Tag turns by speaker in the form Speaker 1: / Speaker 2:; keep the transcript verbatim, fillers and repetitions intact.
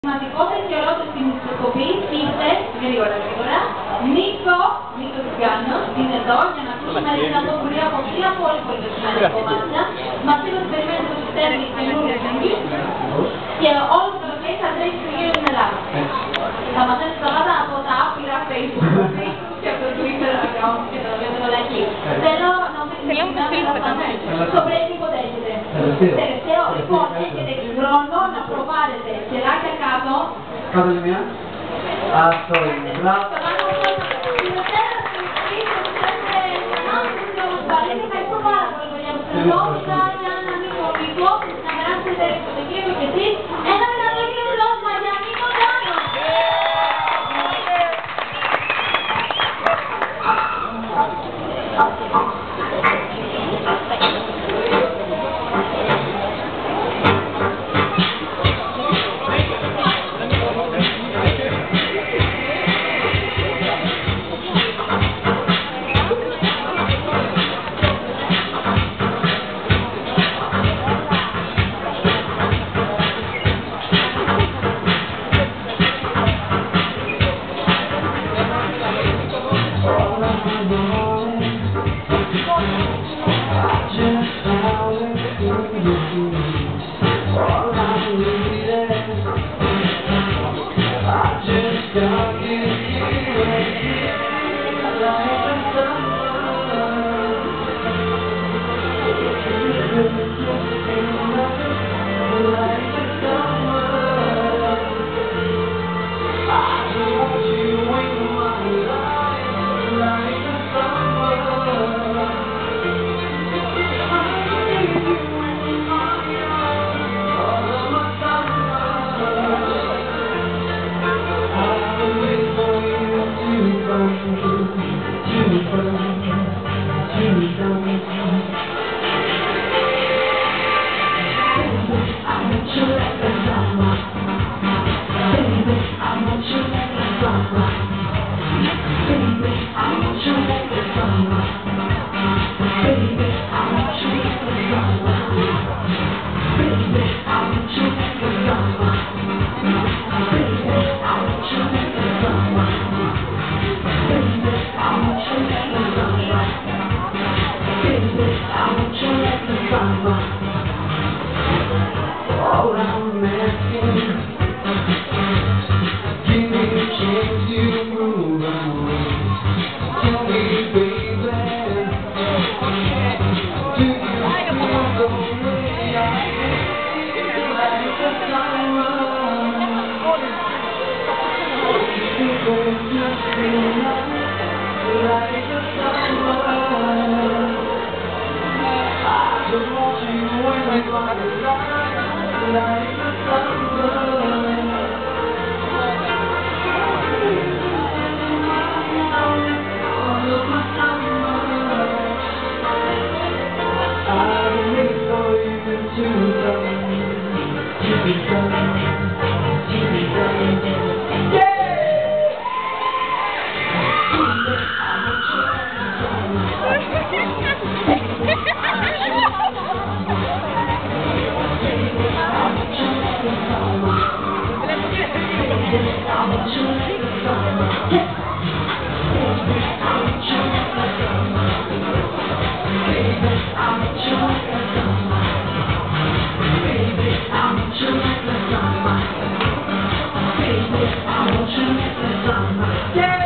Speaker 1: Σημαντικότερη και ολόκληρη την ιστοκοπή ήρθε γρήγορα γρήγορα. Νίκο, Νίκο Τιγκάνος, είναι εδώ για να ακούσουμε ένα πρωτοβουλία από μια πολύ πολύ σημαντικό μάτια. Μας είπε ότι περιμένει το συστέρι καινούργιο σύγκρι και όλο το καλοκαίρι θα τρέχει στο γύρο στην Ελλάδα. Θα μαθαίνεις τα πάντα από τα άπειρα Facebook και από το Twitter account και τα βλέπετε όλα εκεί. Θέλω να μου πείτε στο break τίποτα έχετε. Τελευταίο, λοιπόν, έχετε χρόνο να προβάλλετε χεράκια κάτω.
Speaker 2: Κάτω είναι μία. Αυτό είναι. Μπράβο.
Speaker 1: Να περάσετε το κύριο και εσείς. Ένα μεγάλο χειροκρότημα για Νίκο Τιγκάνο.
Speaker 2: Yeah!